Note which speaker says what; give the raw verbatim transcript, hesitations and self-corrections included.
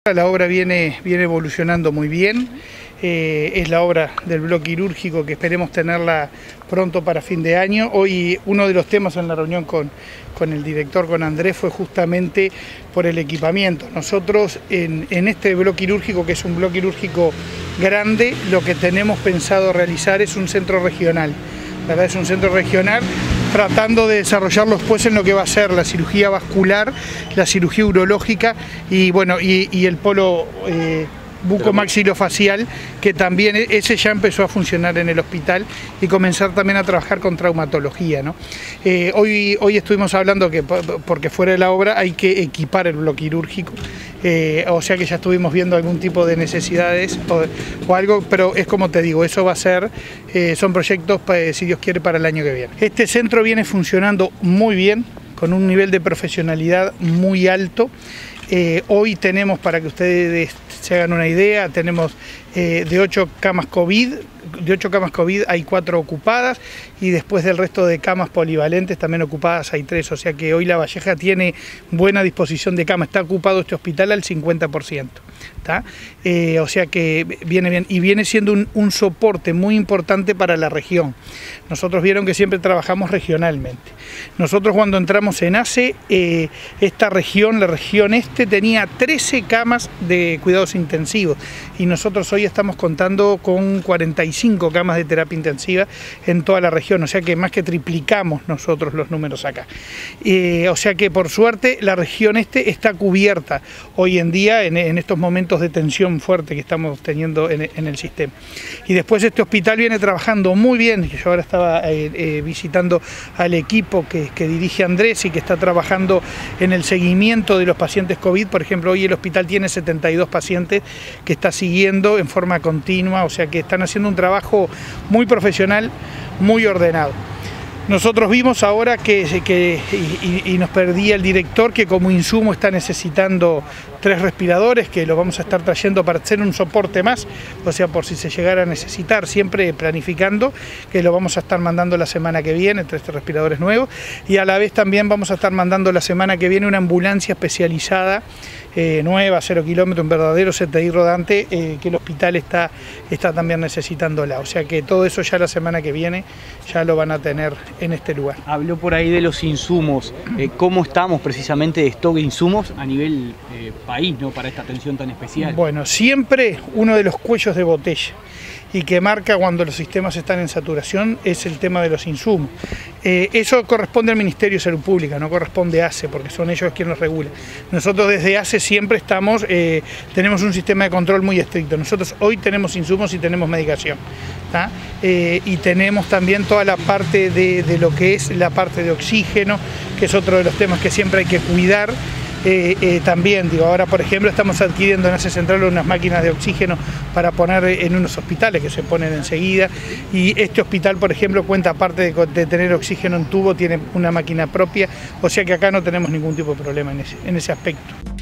Speaker 1: La obra viene, viene evolucionando muy bien, eh, es la obra del bloque quirúrgico que esperemos tenerla pronto para fin de año. Hoy uno de los temas en la reunión con, con el director, con Andrés, fue justamente por el equipamiento. Nosotros en, en este bloque quirúrgico, que es un bloque quirúrgico grande, lo que tenemos pensado realizar es un centro regional. La verdad es un centro regional tratando de desarrollarlo después en lo que va a ser la cirugía vascular, la cirugía urológica y bueno y, y el polo eh, bucomaxilofacial, que también ese ya empezó a funcionar en el hospital y comenzar también a trabajar con traumatología, ¿no? Eh, hoy, hoy estuvimos hablando que porque fuera de la obra hay que equipar el bloque quirúrgico, eh, o sea que ya estuvimos viendo algún tipo de necesidades o, o algo, pero es como te digo, eso va a ser, eh, son proyectos, para, si Dios quiere, para el año que viene. Este centro viene funcionando muy bien, con un nivel de profesionalidad muy alto. Eh, hoy tenemos, para que ustedes se hagan una idea, tenemos eh, de ocho camas COVID, de ocho camas COVID hay cuatro ocupadas y después del resto de camas polivalentes también ocupadas hay tres, o sea que hoy La Valleja tiene buena disposición de cama, está ocupado este hospital al cincuenta por ciento, ¿tá? Eh, o sea que viene bien y viene siendo un, un soporte muy importante para la región. Nosotros vieron que siempre trabajamos regionalmente. Nosotros cuando entramos en ACE, eh, esta región, la región este, tenía trece camas de cuidados intensivos y nosotros hoy estamos contando con cuarenta y cinco camas de terapia intensiva en toda la región, o sea que más que triplicamos nosotros los números acá. Eh, o sea que por suerte la región este está cubierta hoy en día en, en estos momentos de tensión fuerte que estamos teniendo en, en el sistema. Y después este hospital viene trabajando muy bien, yo ahora estaba eh, eh, visitando al equipo que, que dirige Andrés y que está trabajando en el seguimiento de los pacientes COVID. Por ejemplo, hoy el hospital tiene setenta y dos pacientes que está siguiendo en forma continua, o sea que están haciendo un trabajo muy profesional, muy ordenado. Nosotros vimos ahora que, que y, y nos perdía el director, que como insumo está necesitando tres respiradores, que los vamos a estar trayendo para hacer un soporte más, o sea, por si se llegara a necesitar, siempre planificando, que lo vamos a estar mandando la semana que viene, tres respiradores nuevos, y a la vez también vamos a estar mandando la semana que viene una ambulancia especializada, eh, nueva, cero kilómetros, un verdadero C T I rodante, eh, que el hospital está, está también necesitándola, o sea que todo eso ya la semana que viene ya lo van a tener en este lugar.
Speaker 2: Habló por ahí de los insumos, eh, ¿cómo estamos precisamente de stock de insumos a nivel eh, país, ¿no?, para esta atención tan especial?
Speaker 1: Bueno, siempre uno de los cuellos de botella y que marca cuando los sistemas están en saturación es el tema de los insumos. Eh, eso corresponde al Ministerio de Salud Pública, no corresponde a ACE, porque son ellos quienes los regulan. Nosotros desde ACE siempre estamos, eh, tenemos un sistema de control muy estricto. Nosotros hoy tenemos insumos y tenemos medicación, ¿tá? Eh, y tenemos también toda la parte de, de lo que es la parte de oxígeno, que es otro de los temas que siempre hay que cuidar. Eh, eh, también, digo, ahora por ejemplo estamos adquiriendo en ACE Central unas máquinas de oxígeno para poner en unos hospitales que se ponen enseguida, y este hospital por ejemplo cuenta, aparte de, de tener oxígeno en tubo, tiene una máquina propia, o sea que acá no tenemos ningún tipo de problema en ese, en ese aspecto.